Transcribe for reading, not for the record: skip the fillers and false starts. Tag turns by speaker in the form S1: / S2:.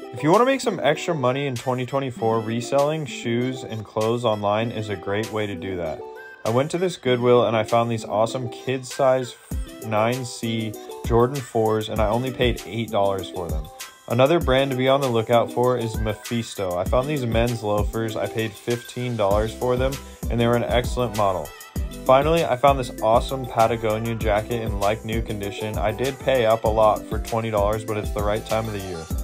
S1: If you want to make some extra money in 2024, reselling shoes and clothes online is a great way to do that. I went to this Goodwill and I found these awesome kid size 9C Jordan 4s and I only paid $8 for them. Another brand to be on the lookout for is Mephisto. I found these men's loafers. I paid $15 for them and they were an excellent model. Finally, I found this awesome Patagonia jacket in like new condition. I did pay up a lot for $20, but it's the right time of the year.